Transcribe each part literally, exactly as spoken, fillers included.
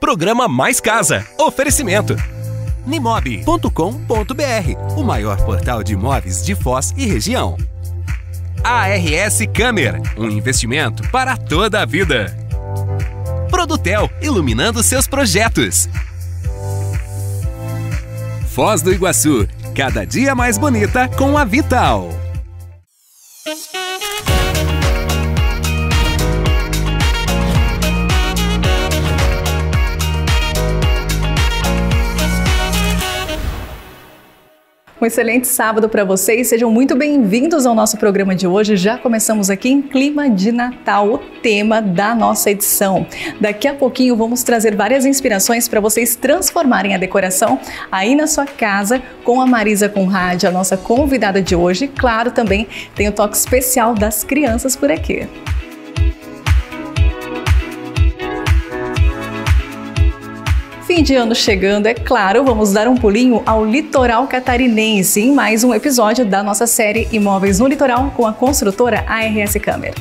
Programa Mais Casa. Oferecimento nimob ponto com ponto br, o maior portal de imóveis de Foz e região. A R S Câmara, um investimento para toda a vida. Produtel, iluminando seus projetos. Foz do Iguaçu, cada dia mais bonita com a Vital. Um excelente sábado para vocês, sejam muito bem-vindos ao nosso programa de hoje. Já começamos aqui em clima de Natal, o tema da nossa edição. Daqui a pouquinho vamos trazer várias inspirações para vocês transformarem a decoração aí na sua casa com a Marisa Conrad, a nossa convidada de hoje. Claro, também tem o toque especial das crianças por aqui. Fim de ano chegando, é claro, vamos dar um pulinho ao litoral catarinense em mais um episódio da nossa série Imóveis no Litoral com a construtora A R S Câmara.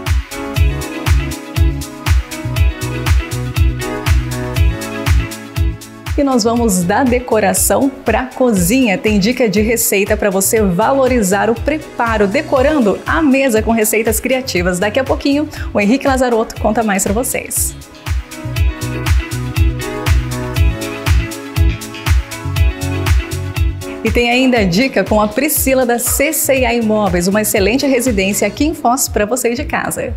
E nós vamos da decoração para a cozinha. Tem dica de receita para você valorizar o preparo, decorando a mesa com receitas criativas. Daqui a pouquinho, o Henrique Lazarotto conta mais para vocês. E tem ainda a dica com a Priscila da C C A Imóveis, uma excelente residência aqui em Foz para você de casa.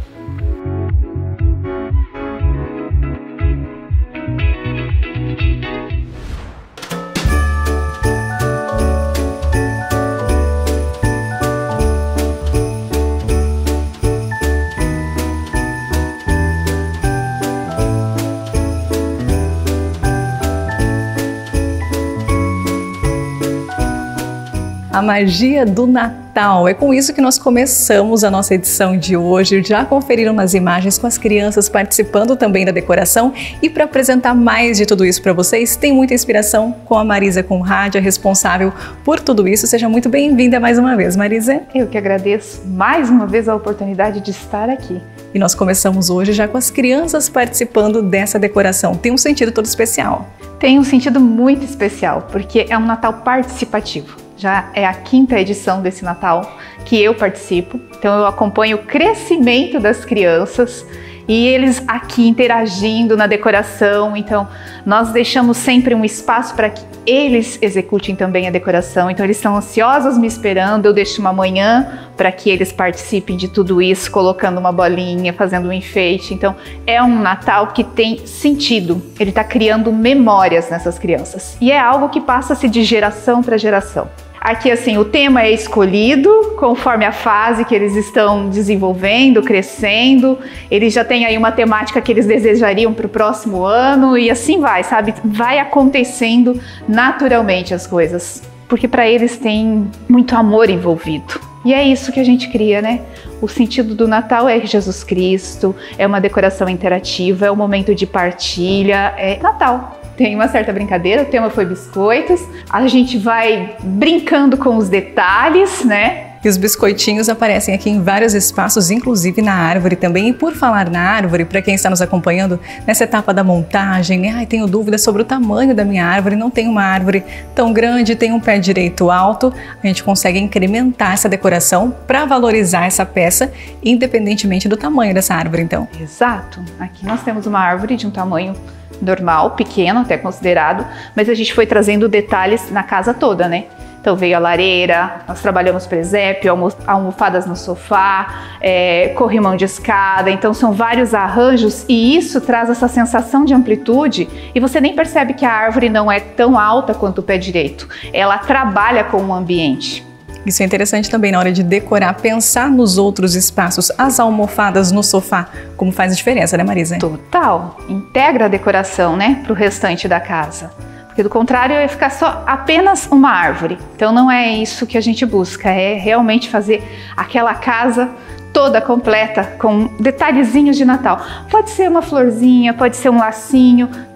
A magia do Natal. É com isso que nós começamos a nossa edição de hoje. Já conferiram nas imagens com as crianças participando também da decoração. E para apresentar mais de tudo isso para vocês, tem muita inspiração com a Marisa Conrad, a responsável por tudo isso. Seja muito bem-vinda mais uma vez, Marisa. Eu que agradeço mais uma vez a oportunidade de estar aqui. E nós começamos hoje já com as crianças participando dessa decoração. Tem um sentido todo especial. Tem um sentido muito especial, porque é um Natal participativo. Já é a quinta edição desse Natal que eu participo, então eu acompanho o crescimento das crianças e eles aqui interagindo na decoração. Então nós deixamos sempre um espaço para que eles executem também a decoração. Então eles estão ansiosos me esperando, eu deixo uma manhã para que eles participem de tudo isso, colocando uma bolinha, fazendo um enfeite. Então é um Natal que tem sentido, ele está criando memórias nessas crianças e é algo que passa-se de geração para geração. Aqui, assim, o tema é escolhido conforme a fase que eles estão desenvolvendo, crescendo. Eles já têm aí uma temática que eles desejariam para o próximo ano e assim vai, sabe? Vai acontecendo naturalmente as coisas, porque para eles tem muito amor envolvido. E é isso que a gente cria, né? O sentido do Natal é Jesus Cristo, é uma decoração interativa, é um momento de partilha, é Natal. Tem uma certa brincadeira, o tema foi biscoitos, a gente vai brincando com os detalhes, né? E os biscoitinhos aparecem aqui em vários espaços, inclusive na árvore também. E por falar na árvore, para quem está nos acompanhando nessa etapa da montagem, né? Ai, tenho dúvidas sobre o tamanho da minha árvore, não tem uma árvore tão grande, tem um pé direito alto. A gente consegue incrementar essa decoração para valorizar essa peça, independentemente do tamanho dessa árvore, então. Exato. Aqui nós temos uma árvore de um tamanho normal, pequeno até considerado, mas a gente foi trazendo detalhes na casa toda, né? Então veio a lareira, nós trabalhamos presépio, almofadas no sofá, é, corrimão de escada, então são vários arranjos e isso traz essa sensação de amplitude e você nem percebe que a árvore não é tão alta quanto o pé direito, ela trabalha com o ambiente. Isso é interessante também na hora de decorar, pensar nos outros espaços, as almofadas no sofá, como faz a diferença, né, Marisa? Total, integra a decoração, né, para o restante da casa. Porque do contrário ia ficar só apenas uma árvore. Então não é isso que a gente busca, é realmente fazer aquela casa toda completa com detalhezinhos de Natal. Pode ser uma florzinha, pode ser um lacinho,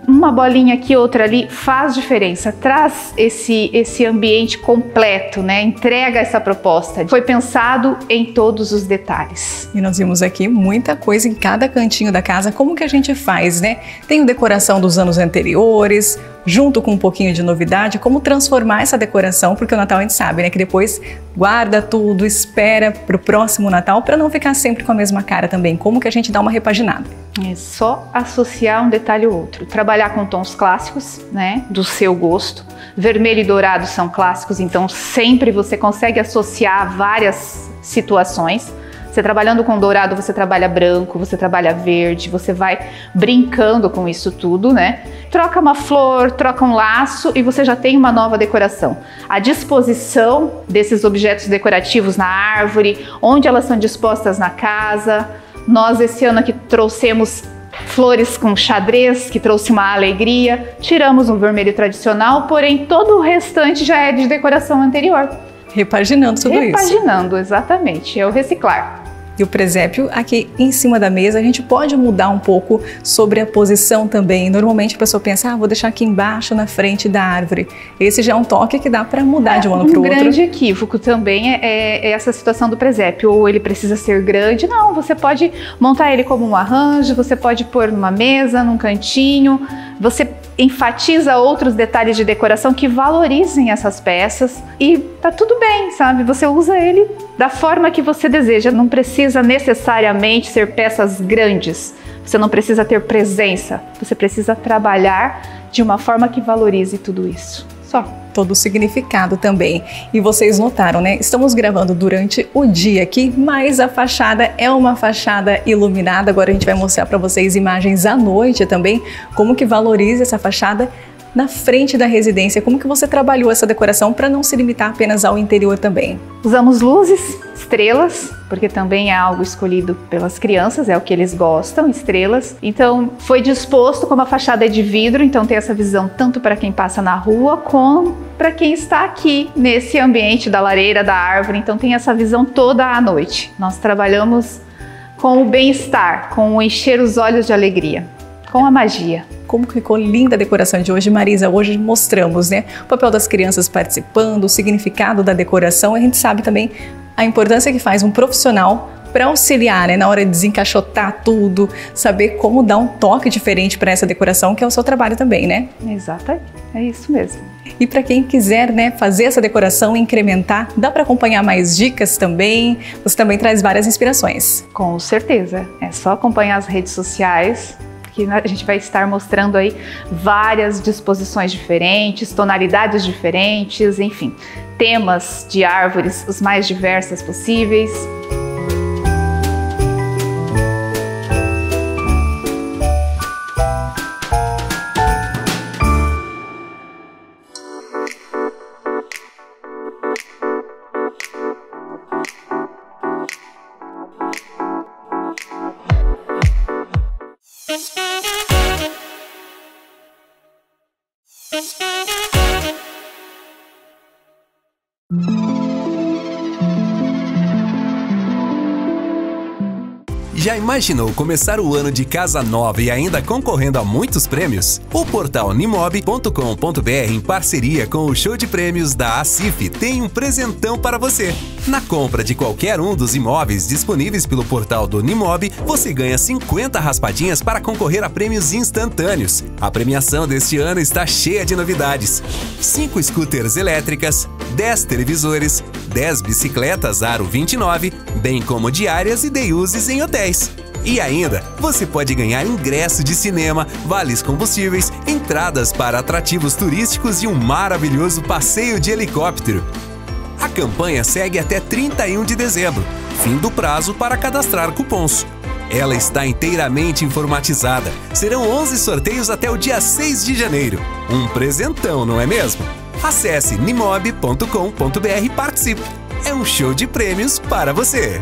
uma bolinha aqui, outra ali, faz diferença, traz esse, esse ambiente completo, né? Entrega essa proposta. Foi pensado em todos os detalhes. E nós vimos aqui muita coisa em cada cantinho da casa. Como que a gente faz, né? Tem decoração dos anos anteriores, junto com um pouquinho de novidade, como transformar essa decoração, porque o Natal a gente sabe, né, que depois guarda tudo, espera para o próximo Natal, para não ficar sempre com a mesma cara também. Como que a gente dá uma repaginada? É só associar um detalhe ou outro. Trabalhar com tons clássicos, né, do seu gosto. Vermelho e dourado são clássicos, então sempre você consegue associar várias situações. Você trabalhando com dourado, você trabalha branco, você trabalha verde, você vai brincando com isso tudo, né? Troca uma flor, troca um laço e você já tem uma nova decoração. A disposição desses objetos decorativos na árvore, onde elas são dispostas na casa. Nós esse ano aqui trouxemos flores com xadrez, que trouxe uma alegria. Tiramos um vermelho tradicional, porém todo o restante já é de decoração anterior. Repaginando tudo Repaginando, isso. Repaginando, exatamente. É o reciclar. E o presépio aqui em cima da mesa, a gente pode mudar um pouco sobre a posição também. Normalmente a pessoa pensa, ah, vou deixar aqui embaixo na frente da árvore. Esse já é um toque que dá para mudar é, de um ano para o outro. Um grande equívoco também é, é essa situação do presépio. Ou ele precisa ser grande. Não, você pode montar ele como um arranjo, você pode pôr numa mesa, num cantinho. Você enfatiza outros detalhes de decoração que valorizem essas peças e tá tudo bem, sabe? Você usa ele da forma que você deseja, não precisa necessariamente ser peças grandes, você não precisa ter presença, você precisa trabalhar de uma forma que valorize tudo isso. Só. Todo o significado também. E vocês notaram, né? Estamos gravando durante o dia aqui, mas a fachada é uma fachada iluminada. Agora a gente vai mostrar para vocês imagens à noite também, como que valoriza essa fachada na frente da residência. Como que você trabalhou essa decoração para não se limitar apenas ao interior também? Usamos luzes, estrelas, porque também é algo escolhido pelas crianças, é o que eles gostam, estrelas. Então foi disposto, como a fachada é de vidro, então tem essa visão tanto para quem passa na rua, como para quem está aqui nesse ambiente da lareira, da árvore. Então tem essa visão toda à noite. Nós trabalhamos com o bem-estar, com o encher os olhos de alegria, com a magia. Como ficou linda a decoração de hoje, Marisa. Hoje mostramos, né, o papel das crianças participando, o significado da decoração. A gente sabe também a importância que faz um profissional para auxiliar, né, na hora de desencaixotar tudo, saber como dar um toque diferente para essa decoração, que é o seu trabalho também, né? Exatamente, é isso mesmo. E para quem quiser, né, fazer essa decoração, incrementar, dá para acompanhar mais dicas também? Você também traz várias inspirações. Com certeza, é só acompanhar as redes sociais, que a gente vai estar mostrando aí várias disposições diferentes, tonalidades diferentes, enfim, temas de árvores os mais diversas possíveis. Já imaginou começar o ano de casa nova e ainda concorrendo a muitos prêmios? O portal nimob ponto com ponto br, em parceria com o show de prêmios da Acif, tem um presentão para você. Na compra de qualquer um dos imóveis disponíveis pelo portal do Nimob, você ganha cinquenta raspadinhas para concorrer a prêmios instantâneos. A premiação deste ano está cheia de novidades. cinco scooters elétricas, dez televisores, dez bicicletas Aro vinte e nove, bem como diárias e day uses em hotéis. E ainda, você pode ganhar ingresso de cinema, vales combustíveis, entradas para atrativos turísticos e um maravilhoso passeio de helicóptero. A campanha segue até trinta e um de dezembro, fim do prazo para cadastrar cupons. Ela está inteiramente informatizada. Serão onze sorteios até o dia seis de janeiro. Um presentão, não é mesmo? Acesse nimob ponto com ponto br e participe. É um show de prêmios para você.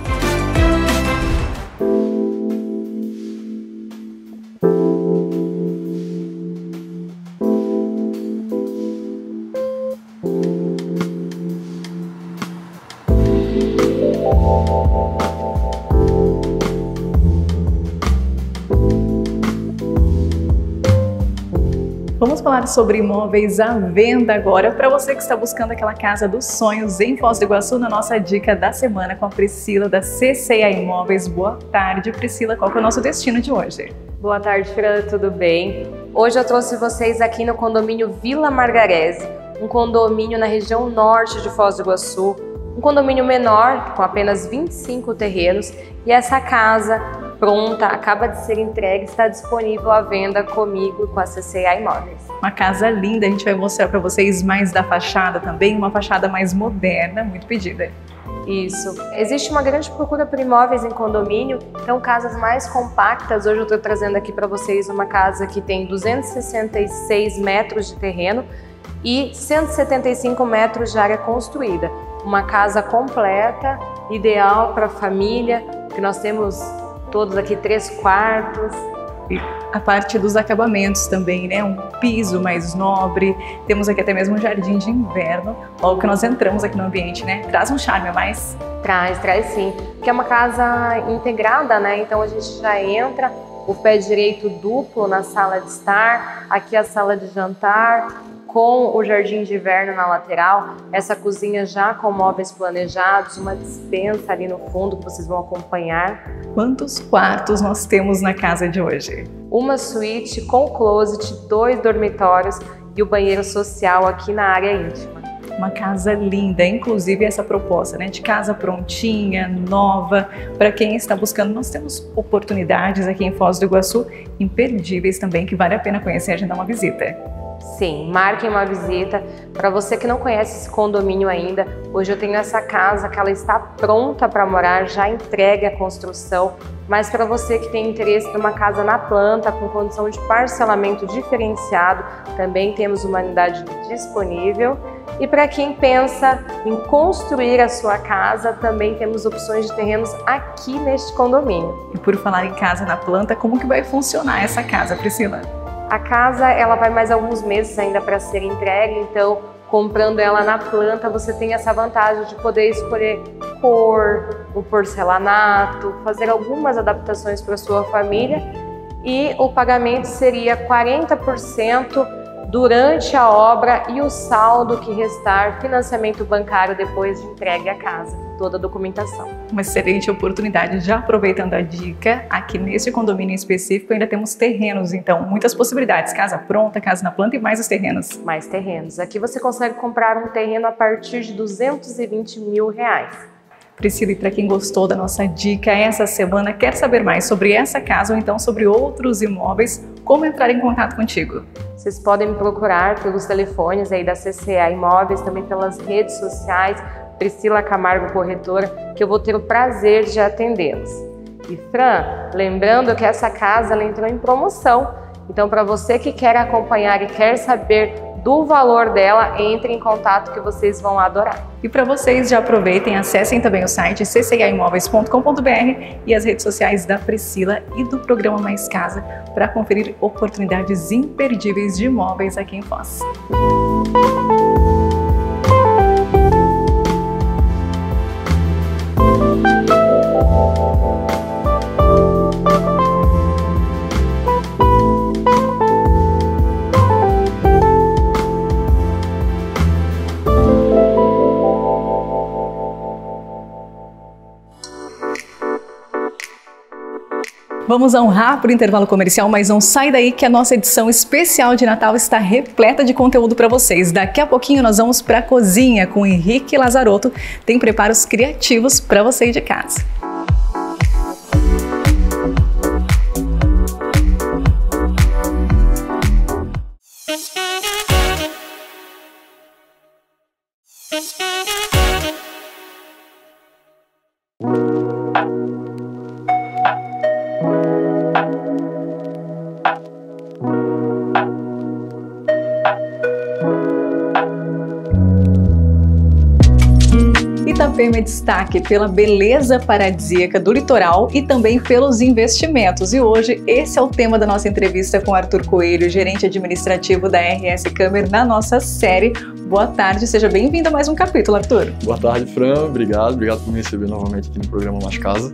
Vamos falar sobre imóveis à venda agora. Para você que está buscando aquela casa dos sonhos em Foz do Iguaçu, na nossa dica da semana com a Priscila da C C A Imóveis. Boa tarde, Priscila. Qual que é o nosso destino de hoje? Boa tarde, Fran. Tudo bem? Hoje eu trouxe vocês aqui no condomínio Vila Margarese, um condomínio na região norte de Foz do Iguaçu, um condomínio menor, com apenas vinte e cinco terrenos, e essa casa pronta, acaba de ser entregue, está disponível à venda comigo e com a C C A Imóveis. Uma casa linda, a gente vai mostrar para vocês mais da fachada também, uma fachada mais moderna, muito pedida. Isso. Existe uma grande procura por imóveis em condomínio, então casas mais compactas. Hoje eu estou trazendo aqui para vocês uma casa que tem duzentos e sessenta e seis metros de terreno e cento e setenta e cinco metros de área construída. Uma casa completa, ideal para a família, que nós temos todos aqui três quartos. E a parte dos acabamentos também, né? Um piso mais nobre, temos aqui até mesmo um jardim de inverno, logo que nós entramos aqui no ambiente, né? Traz um charme a mais? Traz, traz sim, porque é uma casa integrada, né? Então a gente já entra, o pé direito duplo na sala de estar, aqui a sala de jantar, com o jardim de inverno na lateral, essa cozinha já com móveis planejados, uma despensa ali no fundo que vocês vão acompanhar. Quantos quartos nós temos na casa de hoje? Uma suíte com closet, dois dormitórios e o banheiro social aqui na área íntima. Uma casa linda, inclusive essa proposta, né, de casa prontinha, nova, para quem está buscando. Nós temos oportunidades aqui em Foz do Iguaçu, imperdíveis também, que vale a pena conhecer e agendar uma visita. Sim, marquem uma visita. Para você que não conhece esse condomínio ainda, hoje eu tenho essa casa que ela está pronta para morar, já entregue a construção, mas para você que tem interesse numa casa na planta, com condição de parcelamento diferenciado, também temos uma unidade disponível. E para quem pensa em construir a sua casa, também temos opções de terrenos aqui neste condomínio. E por falar em casa na planta, como que vai funcionar essa casa, Priscila? A casa ela vai mais alguns meses ainda para ser entregue, então comprando ela na planta você tem essa vantagem de poder escolher cor, o porcelanato, fazer algumas adaptações para sua família, e o pagamento seria quarenta por cento durante a obra e o saldo que restar, financiamento bancário depois de entregue à casa, toda a documentação. Uma excelente oportunidade. Já aproveitando a dica, aqui nesse condomínio específico ainda temos terrenos, então muitas possibilidades, casa pronta, casa na planta e mais os terrenos. Mais terrenos. Aqui você consegue comprar um terreno a partir de duzentos e vinte mil reais. Priscila, e para quem gostou da nossa dica essa semana, quer saber mais sobre essa casa ou então sobre outros imóveis, como entrar em contato contigo? Vocês podem me procurar pelos telefones aí da C C A Imóveis, também pelas redes sociais, Priscila Camargo Corretora, que eu vou ter o prazer de atendê-los. E Fran, lembrando que essa casa ela entrou em promoção, então para você que quer acompanhar e quer saber do valor dela, entre em contato que vocês vão adorar. E para vocês, já aproveitem, acessem também o site c c a imóveis ponto com ponto b r e as redes sociais da Priscila e do programa Mais Casa para conferir oportunidades imperdíveis de imóveis aqui em Foz. Vamos a um rápido intervalo comercial, mas não sai daí que a nossa edição especial de Natal está repleta de conteúdo para vocês. Daqui a pouquinho nós vamos para a cozinha com o Henrique Lazarotto. Tem preparos criativos para você ir de casa. Itapema é destaque pela beleza paradisíaca do litoral e também pelos investimentos. E hoje esse é o tema da nossa entrevista com Arthur Coelho, gerente administrativo da R S Câmer, na nossa série. Boa tarde, seja bem-vindo a mais um capítulo, Arthur. Boa tarde, Fran. Obrigado, obrigado por me receber novamente aqui no programa Mais Casa.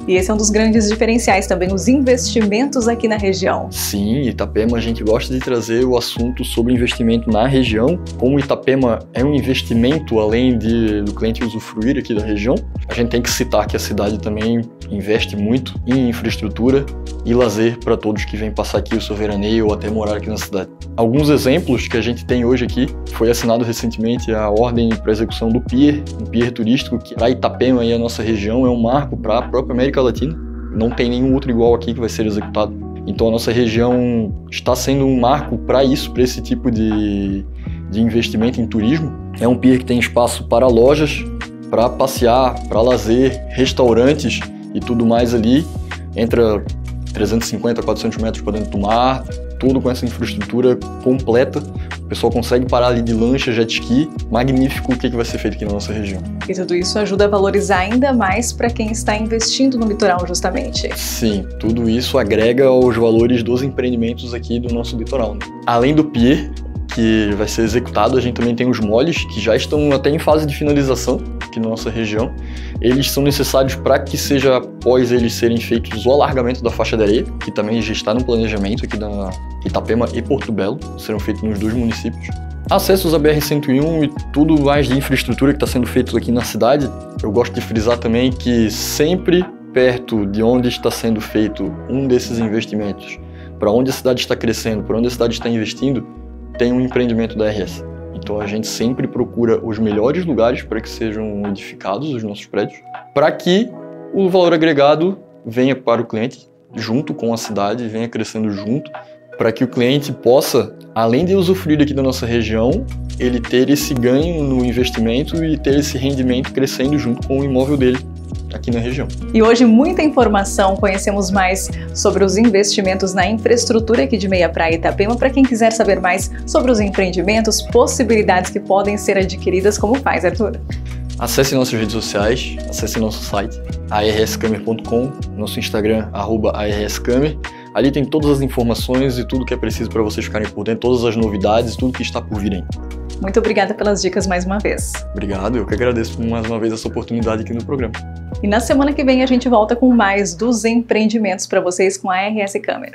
E esse é um dos grandes diferenciais também, os investimentos aqui na região. Sim, Itapema a gente gosta de trazer o assunto sobre investimento na região. Como Itapema é um investimento além de, do cliente usufruir aqui da região, a gente tem que citar que a cidade também investe muito em infraestrutura e lazer para todos que vêm passar aqui o seu veraneio ou até morar aqui na cidade. Alguns exemplos que a gente tem hoje aqui, foi assinado recentemente a ordem para execução do pier, um pier turístico que para Itapema e a nossa região é um marco para a própria América Latina. Não tem nenhum outro igual aqui que vai ser executado. Então a nossa região está sendo um marco para isso, para esse tipo de, de investimento em turismo. É um pier que tem espaço para lojas, para passear, para lazer, restaurantes e tudo mais ali. Entra trezentos e cinquenta, quatrocentos metros para dentro do mar, tudo com essa infraestrutura completa. O pessoal consegue parar ali de lancha, jet ski. Magnífico o que vai ser feito aqui na nossa região. E tudo isso ajuda a valorizar ainda mais para quem está investindo no litoral, justamente. Sim, tudo isso agrega aos valores dos empreendimentos aqui do nosso litoral, né? Além do pier, que vai ser executado, a gente também tem os moles, que já estão até em fase de finalização aqui na nossa região. Eles são necessários para que seja, após eles serem feitos, o alargamento da faixa de areia, que também já está no planejamento aqui da Itapema e Porto Belo, serão feitos nos dois municípios. Acessos à B R cento e um e tudo mais de infraestrutura que está sendo feito aqui na cidade. Eu gosto de frisar também que sempre perto de onde está sendo feito um desses investimentos, para onde a cidade está crescendo, para onde a cidade está investindo, tem um empreendimento da R S. Então a gente sempre procura os melhores lugares para que sejam edificados os nossos prédios, para que o valor agregado venha para o cliente, junto com a cidade, venha crescendo junto, para que o cliente possa, além de usufruir aqui da nossa região, ele ter esse ganho no investimento e ter esse rendimento crescendo junto com o imóvel dele aqui na região. E hoje muita informação, conhecemos mais sobre os investimentos na infraestrutura aqui de Meia Praia e Itapema. Para quem quiser saber mais sobre os empreendimentos, possibilidades que podem ser adquiridas, como faz, Arthur? Acesse nossas redes sociais, acesse nosso site, a r s camer ponto com, nosso Instagram, arroba a r s camer. Ali tem todas as informações e tudo que é preciso para vocês ficarem por dentro, todas as novidades, tudo que está por vir aí. Muito obrigada pelas dicas mais uma vez. Obrigado, eu que agradeço mais uma vez essa oportunidade aqui no programa. E na semana que vem a gente volta com mais dos empreendimentos para vocês com a R S Câmera.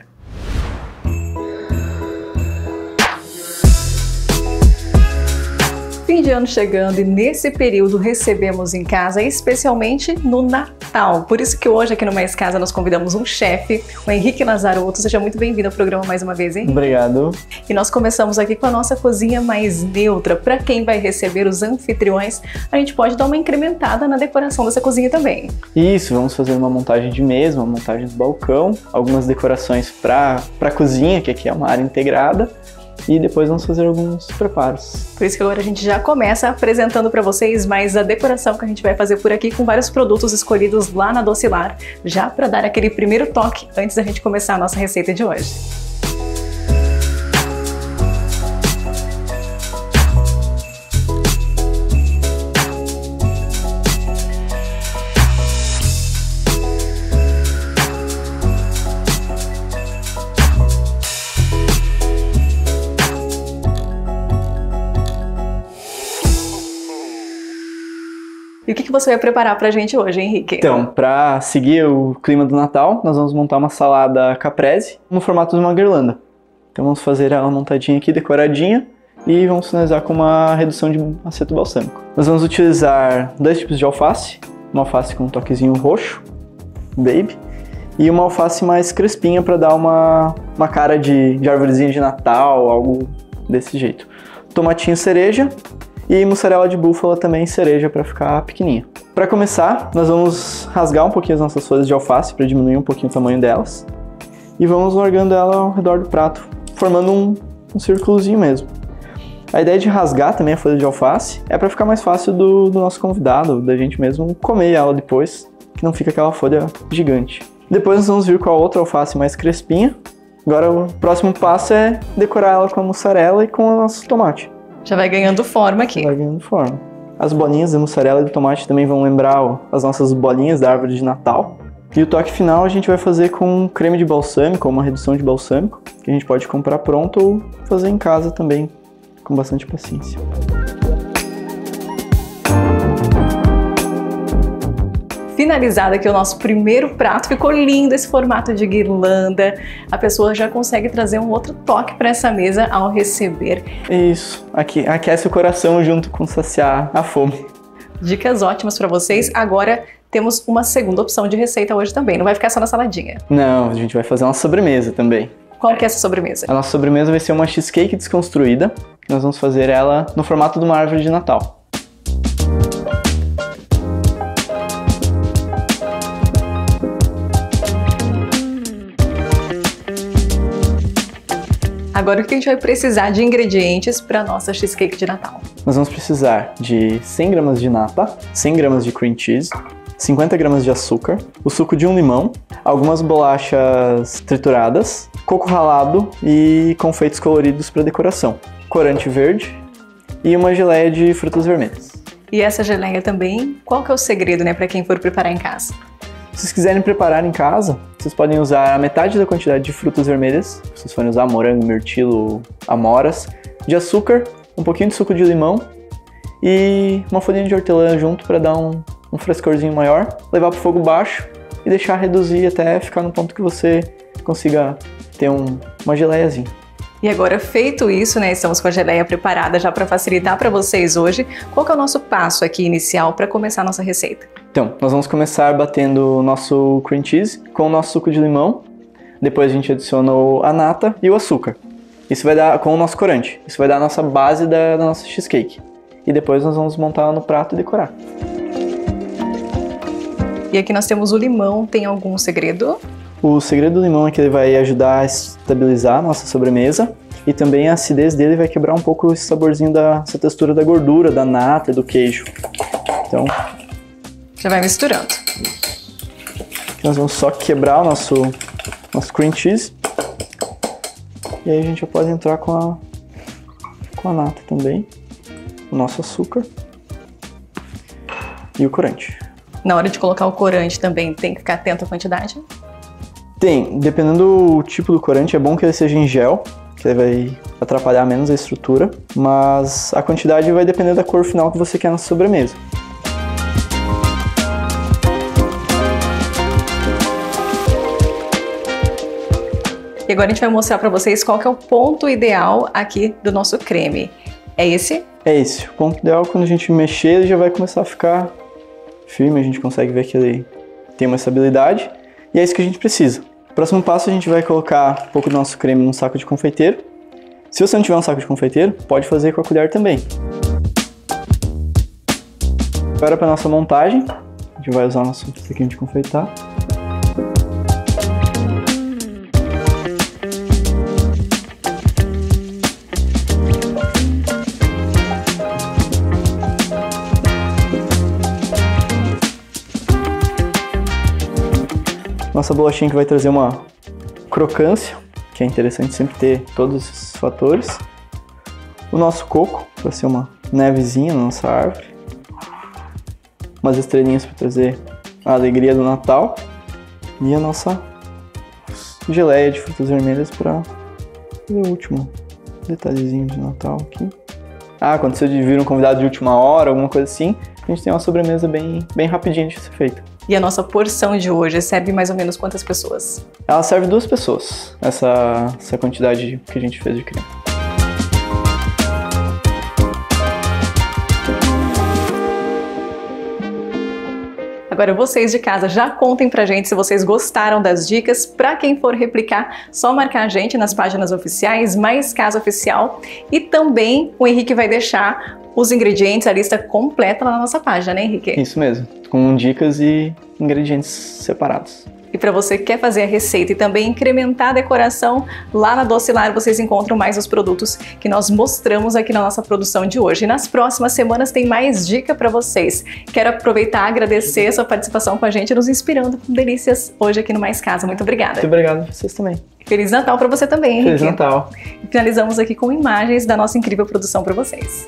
Fim de ano chegando e nesse período recebemos em casa, especialmente no Natal. Por isso que hoje aqui no Mais Casa nós convidamos um chefe, o Henrique Lazarotto. Seja muito bem-vindo ao programa mais uma vez, hein? Obrigado. E nós começamos aqui com a nossa cozinha mais neutra. Para quem vai receber os anfitriões, a gente pode dar uma incrementada na decoração dessa cozinha também. Isso, vamos fazer uma montagem de mesa, uma montagem do balcão, algumas decorações para a cozinha, que aqui é uma área integrada. E depois vamos fazer alguns preparos. Por isso que agora a gente já começa apresentando para vocês mais a decoração que a gente vai fazer por aqui com vários produtos escolhidos lá na Docilar, já para dar aquele primeiro toque antes da gente começar a nossa receita de hoje. E o que você vai preparar pra gente hoje, Henrique? Então, para seguir o clima do Natal, nós vamos montar uma salada caprese no formato de uma guirlanda. Então vamos fazer ela montadinha aqui, decoradinha, e vamos finalizar com uma redução de aceto balsâmico. Nós vamos utilizar dois tipos de alface, uma alface com um toquezinho roxo, baby, e uma alface mais crespinha para dar uma, uma cara de, de arvorezinha de Natal, algo desse jeito. Tomatinho cereja, e mussarela de búfala também cereja para ficar pequenininha. Para começar, nós vamos rasgar um pouquinho as nossas folhas de alface para diminuir um pouquinho o tamanho delas. E vamos largando ela ao redor do prato, formando um, um círculozinho mesmo. A ideia de rasgar também a folha de alface é para ficar mais fácil do, do nosso convidado, da gente mesmo comer ela depois, que não fica aquela folha gigante. Depois nós vamos vir com a outra alface mais crespinha. Agora o próximo passo é decorar ela com a mussarela e com o nosso tomate. Já vai ganhando forma aqui. Já vai ganhando forma. As bolinhas de mussarela e de tomate também vão lembrar ó, as nossas bolinhas da árvore de Natal. E o toque final a gente vai fazer com creme de balsâmico, ou uma redução de balsâmico, que a gente pode comprar pronto ou fazer em casa também, com bastante paciência. finalizado aqui o nosso primeiro prato. Ficou lindo esse formato de guirlanda. A pessoa já consegue trazer um outro toque para essa mesa ao receber. Isso, aqui aquece o coração junto com saciar a fome. Dicas ótimas para vocês. Agora temos uma segunda opção de receita hoje também. Não vai ficar só na saladinha. Não, a gente vai fazer uma sobremesa também. Qual que é essa sobremesa? A nossa sobremesa vai ser uma cheesecake desconstruída. Nós vamos fazer ela no formato de uma árvore de Natal. Agora o que a gente vai precisar de ingredientes para nossa cheesecake de Natal? Nós vamos precisar de cem gramas de nata, cem gramas de cream cheese, cinquenta gramas de açúcar, o suco de um limão, algumas bolachas trituradas, coco ralado e confeitos coloridos para decoração, corante verde e uma geleia de frutas vermelhas. E essa geleia também, qual que é o segredo, né, para quem for preparar em casa? Se vocês quiserem preparar em casa, vocês podem usar a metade da quantidade de frutas vermelhas, se vocês forem usar morango, mirtilo, amoras, de açúcar, um pouquinho de suco de limão e uma folhinha de hortelã junto para dar um, um frescorzinho maior, levar para o fogo baixo e deixar reduzir até ficar no ponto que você consiga ter um, uma geleiazinha. E agora, feito isso, né, estamos com a geleia preparada já para facilitar para vocês hoje. Qual que é o nosso passo aqui inicial para começar a nossa receita? Então, nós vamos começar batendo o nosso cream cheese com o nosso suco de limão. Depois a gente adiciona a nata e o açúcar. Isso vai dar com o nosso corante. Isso vai dar a nossa base da, da nossa cheesecake. E depois nós vamos montar ela no prato e decorar. E aqui nós temos o limão. Tem algum segredo? O segredo do limão é que ele vai ajudar a estabilizar a nossa sobremesa. E também a acidez dele vai quebrar um pouco esse saborzinho da essa textura da gordura, da nata e do queijo. Então... já vai misturando. Aqui nós vamos só quebrar o nosso, nosso cream cheese. E aí a gente já pode entrar com a, com a nata também. O nosso açúcar. E o corante. Na hora de colocar o corante também tem que ficar atento à quantidade? Tem. Dependendo do tipo do corante, é bom que ele seja em gel, que ele vai atrapalhar menos a estrutura. Mas a quantidade vai depender da cor final que você quer na sobremesa. E agora a gente vai mostrar para vocês qual que é o ponto ideal aqui do nosso creme. É esse? É esse. O ponto ideal, quando a gente mexer, ele já vai começar a ficar firme. A gente consegue ver que ele tem uma estabilidade. E é isso que a gente precisa. Próximo passo, a gente vai colocar um pouco do nosso creme num saco de confeiteiro. Se você não tiver um saco de confeiteiro, pode fazer com a colher também. Agora para nossa montagem, a gente vai usar o nosso saquinho de confeitar. Nossa bolachinha que vai trazer uma crocância, que é interessante sempre ter todos esses fatores. O nosso coco, para ser uma nevezinha na nossa árvore. Umas estrelinhas para trazer a alegria do Natal. E a nossa geleia de frutas vermelhas para o último detalhezinho de Natal aqui. Ah, quando você vir um convidado de última hora, alguma coisa assim, a gente tem uma sobremesa bem, bem rapidinha de ser feita. E a nossa porção de hoje serve mais ou menos quantas pessoas? Ela serve duas pessoas, essa, essa quantidade que a gente fez de creme. Agora vocês de casa já contem pra gente se vocês gostaram das dicas. Pra quem for replicar, só marcar a gente nas páginas oficiais, Mais Casa Oficial. E também o Henrique vai deixar os ingredientes, a lista completa lá na nossa página, né, Henrique? Isso mesmo, com dicas e ingredientes separados. E para você que quer fazer a receita e também incrementar a decoração, lá na Docilar vocês encontram mais os produtos que nós mostramos aqui na nossa produção de hoje. E nas próximas semanas tem mais dica para vocês. Quero aproveitar e agradecer a sua participação com a gente, nos inspirando com delícias hoje aqui no Mais Casa. Muito obrigada. Muito obrigado a vocês também. Feliz Natal para você também, Henrique. Feliz Natal. E finalizamos aqui com imagens da nossa incrível produção para vocês.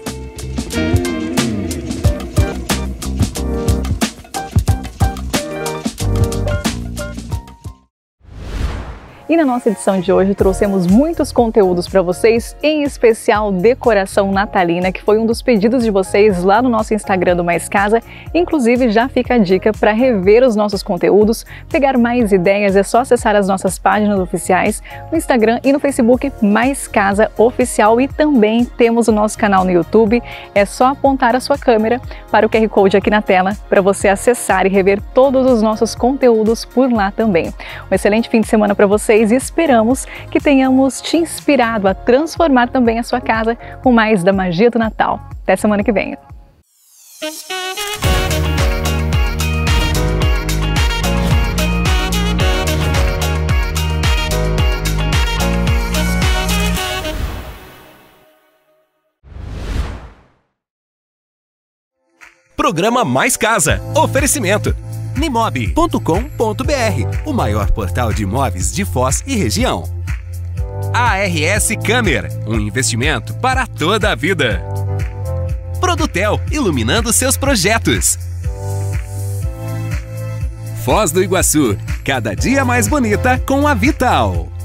E na nossa edição de hoje trouxemos muitos conteúdos para vocês, em especial decoração natalina, que foi um dos pedidos de vocês lá no nosso Instagram do Mais Casa. Inclusive já fica a dica para rever os nossos conteúdos, pegar mais ideias, é só acessar as nossas páginas oficiais no Instagram e no Facebook Mais Casa Oficial, e também temos o nosso canal no YouTube. É só apontar a sua câmera para o Q R Code aqui na tela para você acessar e rever todos os nossos conteúdos por lá também. Um excelente fim de semana para vocês e esperamos que tenhamos te inspirado a transformar também a sua casa com mais da magia do Natal. Até semana que vem. Programa Mais Casa. Oferecimento nimob ponto com ponto br, o maior portal de imóveis de Foz e região. A R S Câmera, um investimento para toda a vida. Produtel, iluminando seus projetos. Foz do Iguaçu, cada dia mais bonita com a Vital.